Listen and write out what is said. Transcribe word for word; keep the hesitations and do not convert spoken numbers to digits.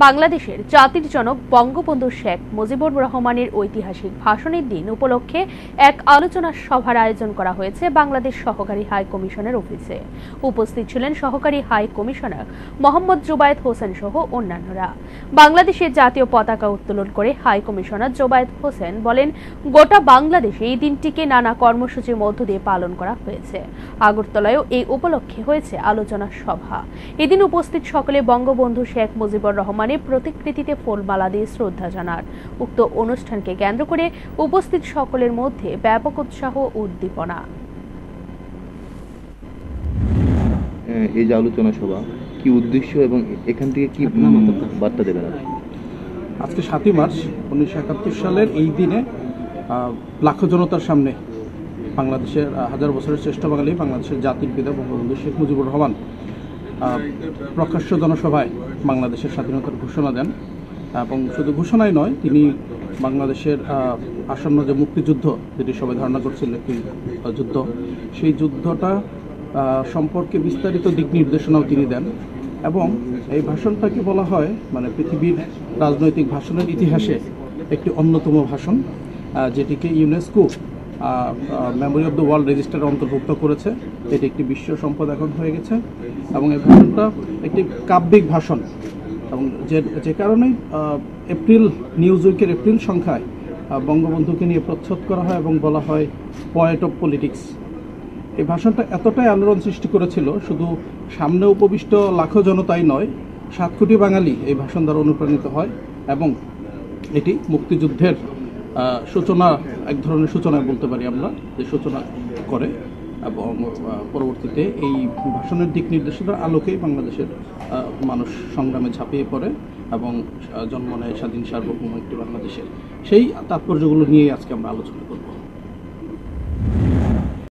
বাংলাদেশের জাতির জনক বঙ্গবন্ধু শেখ মুজিবুর রহমানের ঐতিহাসিক ভাষণের দিন উপলক্ষে এক আলোচনা সভার আয়োজন করা হয়েছে বাংলাদেশ সহকারী হাই কমিশনের অফিসে। উপস্থিত ছিলেন সহকারী হাই কমিশনার মোহাম্মদ জুবায়েদ হোসেন সহ অন্যান্যরা। বাংলাদেশের জাতীয় পতাকা উত্তোলন করে হাই কমিশনার জুবায়েদ হোসেন বলেন, গোটা বাংলাদেশে এই দিনটিকে নানা কর্মসূচির মধ্য দিয়ে পালন করা হয়েছে। আগরতলায়ও এই উপলক্ষে হয়েছে আলোচনা সভা। এদিন উপস্থিত সকলে বঙ্গবন্ধু শেখ মুজিবুর রহমানের প্রতিকৃতিতে ফুলমালা দিয়ে শ্রদ্ধা জানান। উক্ত অনুষ্ঠানকে কেন্দ্র করে উপস্থিত সকলের মধ্যে ব্যাপক উৎসাহ ও উদ্দীপনা। এই যে আলোচনা সভা কি উদ্দেশ্য এবং এখান থেকে কি বার্তা দেবেন? আজকে সাতই মার্চ উনিশশো একাত্তর সালের এই দিনে লাখো জনতার সামনে বাংলাদেশের হাজার বছরের শ্রেষ্ঠ বাঙালি, বাংলাদেশের জাতির পিতা বঙ্গবন্ধু শেখ মুজিবুর রহমান প্রকাশ্য জনসভায় বাংলাদেশের স্বাধীনতার ঘোষণা দেন। এবং শুধু ঘোষণাই নয়, তিনি বাংলাদেশের আসন্ন যে মুক্তিযুদ্ধ, যেটি সবাই ধারণা করছিল একটি যুদ্ধ, সেই যুদ্ধটা সম্পর্কে বিস্তারিত দিক নির্দেশনাও তিনি দেন। এবং এই ভাষণটাকে বলা হয় মানে পৃথিবীর রাজনৈতিক ভাষণের ইতিহাসে একটি অন্যতম ভাষণ, যেটিকে UNESCO memory of the world রেজিস্টারে অন্তর্ভুক্ত করেছে। এটি একটি বিশ্ব সম্পদ এখন হয়ে গেছে এবং এই ভাষণটা একটি কাব্যিক ভাষণ। এবং যে যে কারণে এপ্রিল নিউজ উইকের এপ্রিল সংখ্যায় বঙ্গবন্ধুকে নিয়ে প্রচ্ছদ করা হয় এবং বলা হয় পয়েট অফ পলিটিক্স। এই ভাষণটা এতটাই আলোড়ন সৃষ্টি করেছিল, শুধু সামনে উপবিষ্ট লাখো জনতাই নয়, সাত কোটি বাঙালি এই ভাষণ দ্বারা অনুপ্রাণিত হয় এবং এটি মুক্তিযুদ্ধের সূচনা, এক ধরনের সূচনা বলতে পারি আমরা, যে সূচনা করে। এবং পরবর্তীতে এই ভাষণের দিক নির্দেশনার আলোকেই বাংলাদেশের মানুষ সংগ্রামে ঝাঁপিয়ে পড়ে এবং জন্ম নেয় স্বাধীন সার্বভৌম একটি বাংলাদেশের। সেই তাৎপর্যগুলো নিয়েই আজকে আমরা আলোচনা করব।